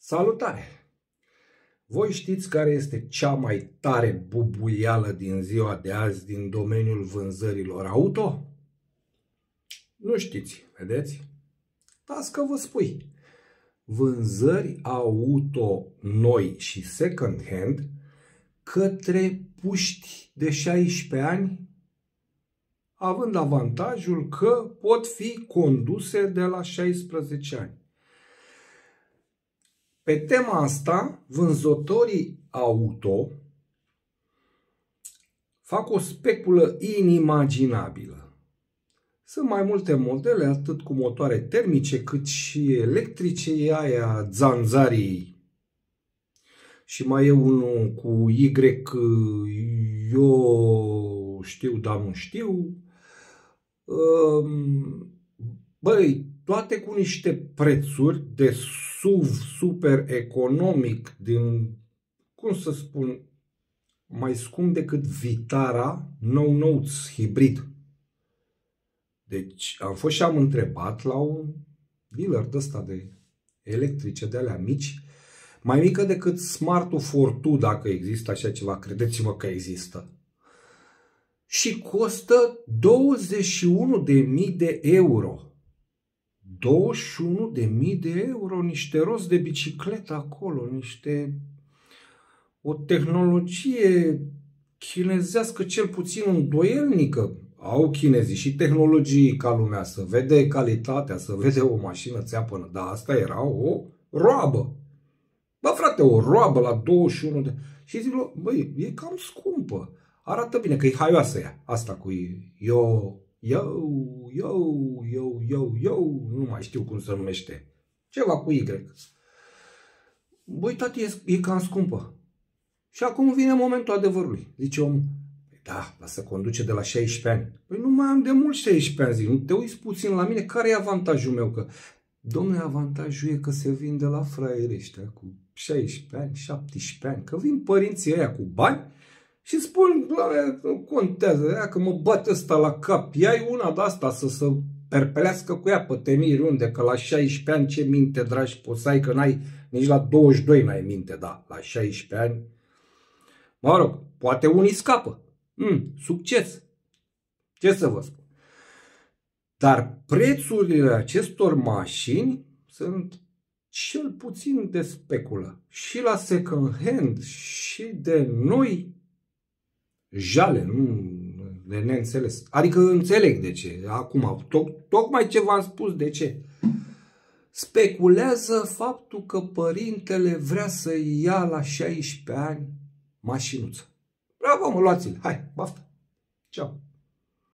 Salutare! Voi știți care este cea mai tare bubuială din ziua de azi din domeniul vânzărilor auto? Nu știți, vedeți? Dați că vă spui. Vânzări auto noi și second hand către puști de 16 ani, având avantajul că pot fi conduse de la 16 ani. Pe tema asta, vânzătorii auto fac o speculă inimaginabilă. Sunt mai multe modele, atât cu motoare termice, cât și electrice, e aia zanzarii. Și mai e unul cu Y, eu știu, dar nu știu. Băi, toate cu niște prețuri de SUV super economic, din, cum să spun, mai scump decât Vitara No Notes hibrid. Deci am fost și am întrebat la un dealer de ăsta de electrice de alea mici, mai mică decât Smart-ul Fortu, dacă există așa ceva, credeți-mă că există. Și costă 21.000 de euro. 21.000 de euro, niște roți de bicicletă acolo, o tehnologie chinezească cel puțin îndoielnică. Au chinezii și tehnologii ca lumea, să vede calitatea, să vede o mașină țeapănă, dar asta era o roabă. Bă, frate, o roabă la 21 de... Și zic, băi, e cam scumpă. Arată bine, că e haioasă ea, asta cu eu, nu mai știu cum se numește. Ceva cu Y. Băi, tati, e cam scumpă. Și acum vine momentul adevărului. Zice omul, da, dar să conduce de la 16 ani. Păi nu mai am de mult 16 ani, zic, nu te uiți puțin la mine, care e avantajul meu? Că, domnule, avantajul e că se vinde la fraierii ăștia cu 16 ani, 17 ani, că vin părinții ăia cu bani și spun, nu contează, ea, că mă bate ăsta la cap, ia-i una de asta să se perpelească cu ea pe temiri, unde, că la 16 ani ce minte, dragi, poți să ai, că n-ai, nici la 22 n-ai minte, da, la 16 ani. Mă rog, poate unii scapă. Succes! Ce să vă spun? Dar prețurile acestor mașini sunt cel puțin de speculă. Și la second hand, și de noi, jale, nu de neînțeles. Adică înțeleg de ce. Acum, tocmai ce v-am spus de ce. Speculează faptul că părintele vrea să ia la 16 ani mașinuță. Bravo, mă, luați-l. Hai, baftă. Ceau.